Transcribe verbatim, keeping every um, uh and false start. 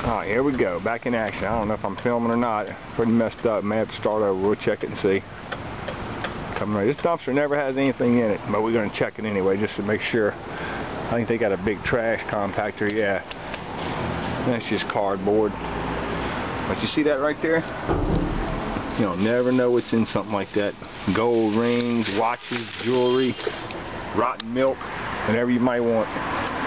Alright, here we go. Back in action. I don't know if I'm filming or not. Pretty messed up. May have to start over. We'll check it and see. Coming right. This dumpster never has anything in it, but we're going to check it anyway just to make sure. I think they got a big trash compactor. Yeah. That's just cardboard. But you see that right there? You'll never know what's in something like that. Gold rings, watches, jewelry, rotten milk, whatever you might want.